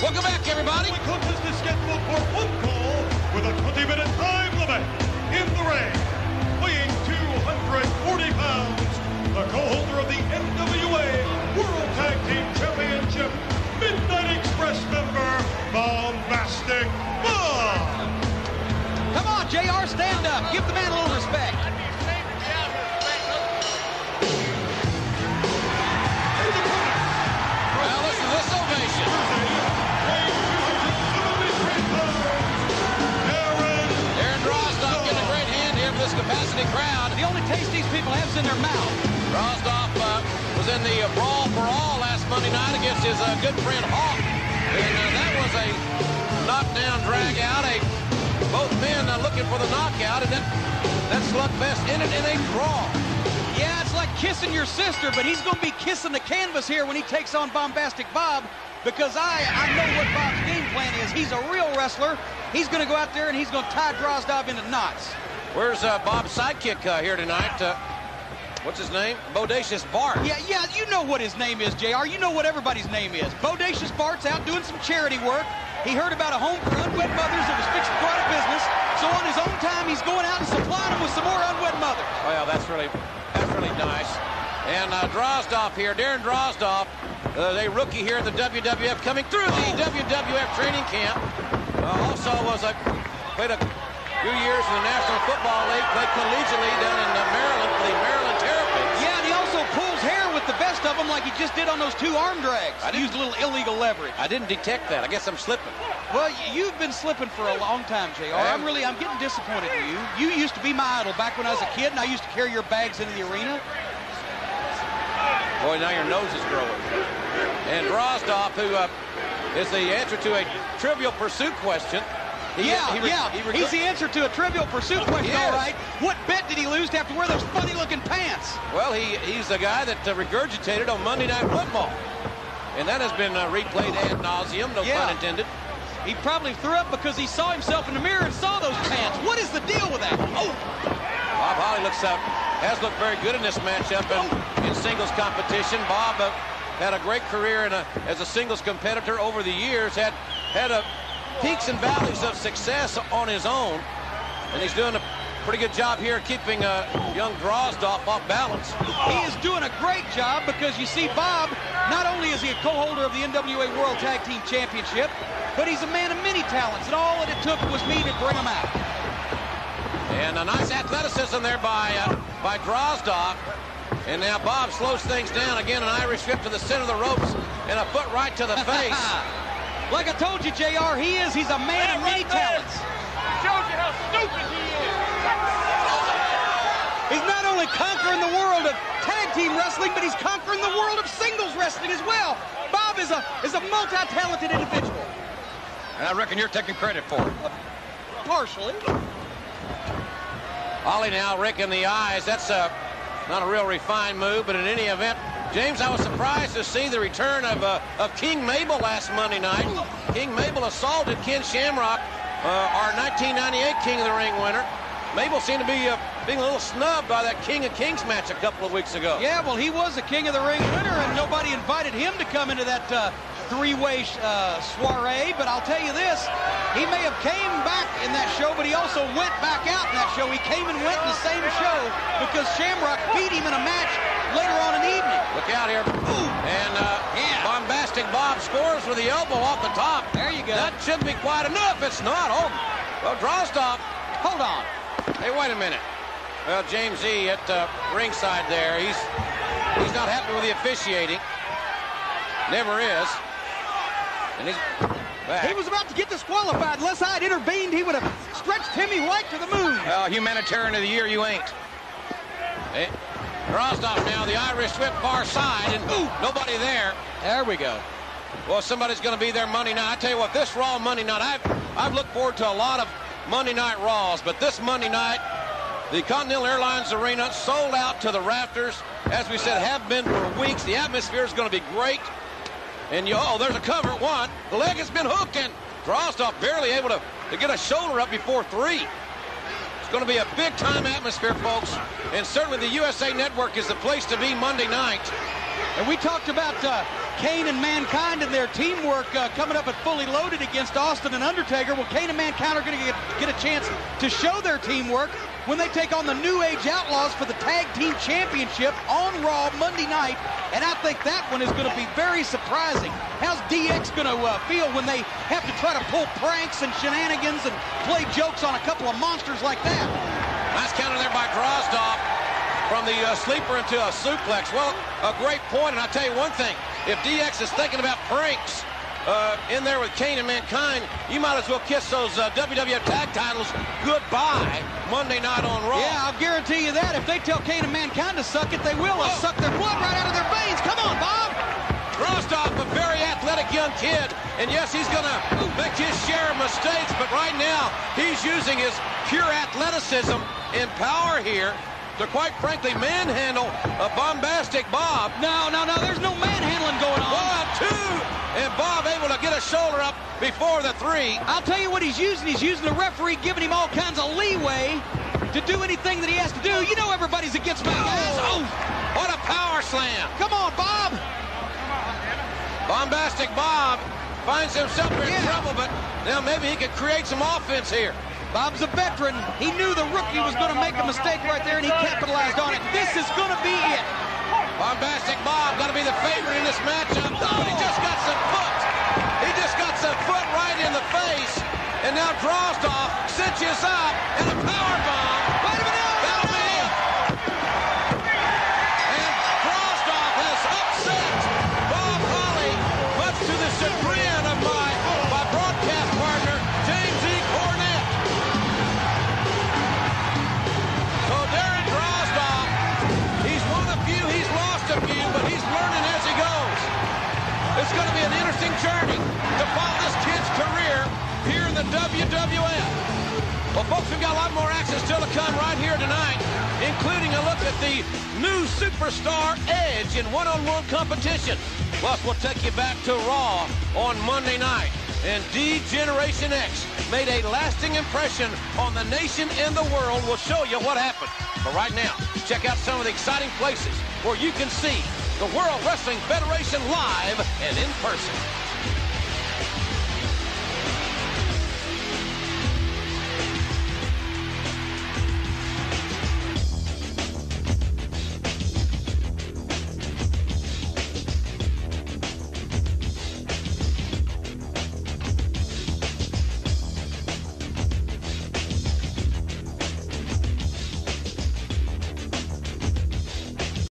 Welcome back, everybody. The contest is scheduled for one call with a 20-minute time limit. In the ring, weighing 240 pounds, the co-holder of the NWA World Tag Team Championship, Midnight Express member, Bombastic Bob. Come on, JR, stand up. Give the man a little respect. Well, listen to this ovation. Darren Drozdov getting a great hand here for this capacity crowd. The only taste these people have is in their mouth. Drozdov was in the Brawl for All last Monday night against his good friend Hawk. And that was a knockdown, drag out. Both men looking for the knockout, and that slugfest ended in a draw. Yeah, it's like kissing your sister, but he's going to be kissing the canvas here when he takes on Bombastic Bob, because I know what Bob's game plan is. He's a real wrestler. He's going to go out there and he's going to tie Drozdov into knots. Where's Bob's sidekick here tonight? What's his name? Bodacious Bart. Yeah, you know what his name is, JR. You know what everybody's name is. Bodacious Bart's out doing some charity work. He heard about a home for unwed mothers that was fixing to go out of business. So on his own time, he's going out and supplying them with some more unwed mothers. Well, that's really nice. And Drozdov here, Darren Drozdov, a rookie here in the WWF, coming through the WWF training camp. Also played a few years in the National Football League, played collegiately down in Maryland for the Maryland Terrapins. Yeah, and he also pulls hair with the best of them like he just did on those 2 arm drags. He used a little illegal leverage. I didn't detect that. I guess I'm slipping. Well, you've been slipping for a long time, JR. I'm getting disappointed in you. You used to be my idol back when I was a kid, and I used to carry your bags into the arena. Boy, now your nose is growing. And Drozdov, who is the answer to a Trivial Pursuit question. He's the answer to a Trivial Pursuit question, all right. What bet did he lose to have to wear those funny-looking pants? Well, he's the guy that regurgitated on Monday Night Football. And that has been replayed ad nauseum, no pun intended. He probably threw up because he saw himself in the mirror and saw those pants. What is the deal with that? Oh! Bob Holly has looked very good in this matchup in singles competition. Bob had a great career as a singles competitor over the years, had peaks and valleys of success on his own, and he's doing a pretty good job here keeping young Drozdov off balance. He is doing a great job because you see Bob, not only is he a co-holder of the NWA World Tag Team Championship, but he's a man of many talents, and all that it took was me to bring him out. And a nice athleticism there by Drozdov. And now Bob slows things down. Again, an Irish whip to the center of the ropes and a foot right to the face. Like I told you, JR, he's a man of many talents. Shows you how stupid he is. He's not only conquering the world of tag team wrestling, but he's conquering the world of singles wrestling as well. Bob is a multi-talented individual. And I reckon you're taking credit for it. Partially. Ollie now raking the eyes. That's not a real refined move, but in any event, James, I was surprised to see the return of King Mabel last Monday night. King Mabel assaulted Ken Shamrock, our 1998 King of the Ring winner. Mabel seemed to be being a little snubbed by that King of Kings match a couple of weeks ago. Yeah, well, he was a King of the Ring winner, and nobody invited him to come into that three-way soiree. But I'll tell you this, he may have came back in that show, but he also went back out in that show. He came and went in the same show because Shamrock beat him in a match later on in the evening. Look out here. Ooh. And Bombastic Bob scores with the elbow off the top. There you go. That should be quite enough. It's not. Oh, well, Drozdov. Hold on. Hey, wait a minute. Well, James E. at ringside there. He's not happy with the officiating. Never is. And he's back. He was about to get disqualified. Unless I had intervened, he would have stretched Timmy White to the moon. Well, humanitarian of the year, you ain't. Hey, Drozdov now, the Irish whip far side, and nobody there. There we go. Well, somebody's going to be there Monday night. I tell you what, this Raw Monday night, I've looked forward to a lot of Monday Night Raws, but this Monday night, the Continental Airlines Arena sold out to the rafters. As we said, have been for weeks. The atmosphere is going to be great. And there's a cover at one. The leg has been hooked, and Drozdov barely able to get a shoulder up before three. It's going to be a big-time atmosphere, folks. And certainly the USA Network is the place to be Monday night. And we talked about Kane and Mankind and their teamwork coming up at Fully Loaded against Austin and Undertaker. Well, Kane and Mankind are going to get a chance to show their teamwork when they take on the New Age Outlaws for the Tag Team Championship on Raw Monday night. And I think that one is going to be very surprising. How's DX going to feel when they have to try to pull pranks and shenanigans and play jokes on a couple of monsters like that? Nice counter there by Droz from the sleeper into a suplex. Well, a great point, and I'll tell you one thing. If DX is thinking about pranks in there with Kane and Mankind, you might as well kiss those WWF tag titles goodbye Monday night on Raw. Yeah, I'll guarantee you that. If they tell Kane and Mankind to suck it, they will. They'll suck their blood right out of their veins. Come on, Bob. Droz, a very athletic young kid, and yes, he's going to make his share of mistakes, but right now, he's using his pure athleticism and power here to, quite frankly, manhandle a bombastic Bob. No, there's no manhandling going on. 1, 2, and Bob able to get a shoulder up before the 3. I'll tell you what he's using. He's using the referee, giving him all kinds of leeway to do anything that he has to do. You know everybody's against me, guys. Oh, what a power slam. Come on, Bob. Bombastic Bob finds himself in trouble, but now maybe he could create some offense here. Bob's a veteran. He knew the rookie was going to make a mistake right there, and he capitalized on it. This is going to be it. Bombastic Bob going to be the favorite in this matchup, but he just got some foot. He just got some foot right in the face, and now Droz cinches up, and a power bomb. Wait a minute. That'll be it. And Droz has upset Bob Holly, much to the chagrin of my broadcast partner, James E. Cornette. So Darren Droz, he's won a few, he's lost a few, but he's learning as he goes. It's going to be an interesting journey to follow this kid's career here in the WWF. Well, folks, we've got a lot more action still to come right here tonight, including a look at the new superstar Edge in one-on-one competition. Plus, we'll take you back to Raw on Monday night. And D-Generation X made a lasting impression on the nation and the world. We'll show you what happened. But right now, check out some of the exciting places where you can see the World Wrestling Federation live and in person.